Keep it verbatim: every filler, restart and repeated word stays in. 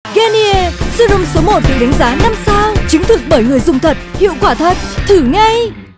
Garnier, serum số một được đánh giá năm sao, chứng thực bởi người dùng thật, hiệu quả thật. Thử ngay!